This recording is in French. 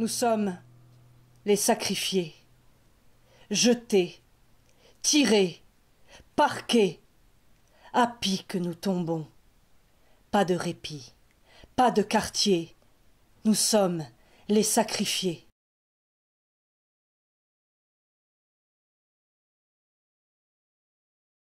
Nous sommes les sacrifiés, jetés, tirés, parqués, à pic nous tombons. Pas de répit, pas de quartier, nous sommes les sacrifiés.